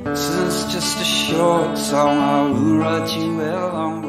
This is just a short song I will write you along the